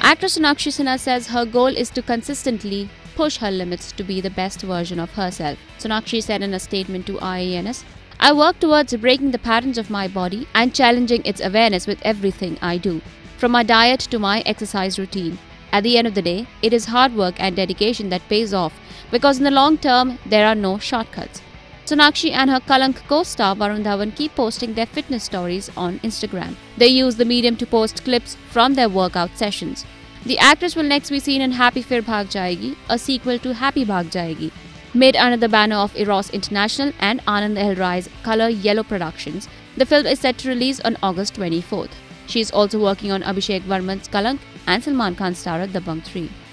Actress Sonakshi Sinha says her goal is to consistently push her limits to be the best version of herself. Sonakshi said in a statement to IANS, "I work towards breaking the patterns of my body and challenging its awareness with everything I do, from my diet to my exercise routine. At the end of the day, it is hard work and dedication that pays off because in the long term, there are no shortcuts." Sonakshi and her Kalank co-star Varun Dhawan keep posting their fitness stories on Instagram. They use the medium to post clips from their workout sessions. The actress will next be seen in Happy Fir Bhag Jayegi, a sequel to Happy Bhag Jayegi. Made under the banner of Eros International and Anand L. Rai's Color Yellow Productions, the film is set to release on August 24th. She is also working on Abhishek Varman's Kalank and Salman Khan's starrer Dabangg 3.